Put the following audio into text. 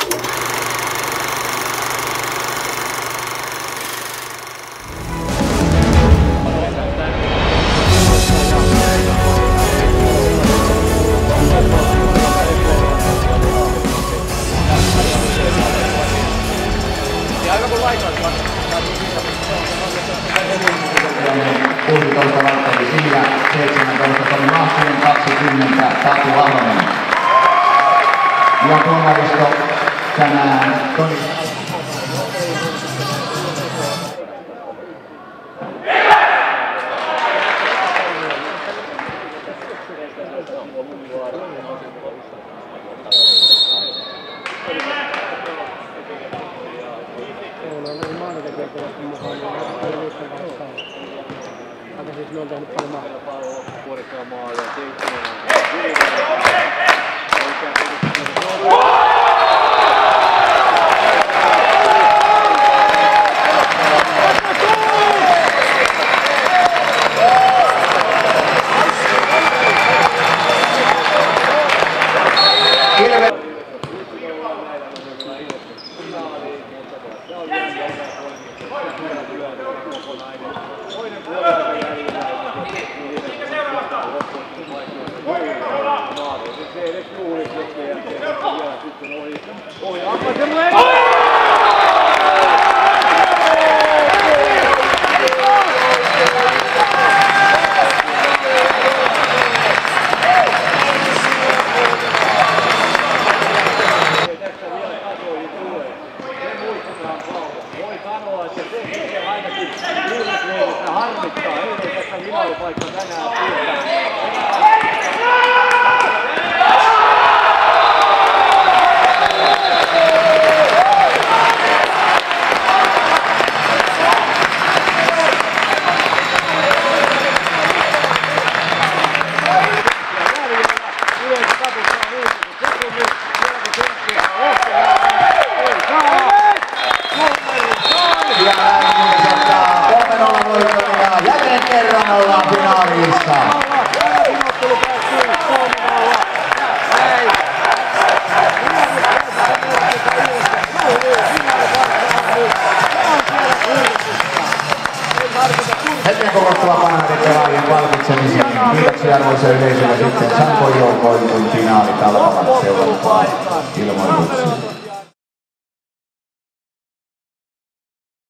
Valtteri Sillä, 17 Toni Lahtinen, 20 Tatu Ahonen. Ja tuomaristo tänään Toni. Siis me on tehnyt paljon mahdollisuuksia. Puolikkaan maa ja harmittaa, ei tässä minaupaikka tänään siitä. Jälleen kerran ollaan finaalissa. Hetken kokottava Panathinaikoksen palkitsemiseen. Kiitoksia arvoisa yleisölle. Sitten Sanko joukkoon, kun finaalit alkavat seuraavaan ilmoituksiin.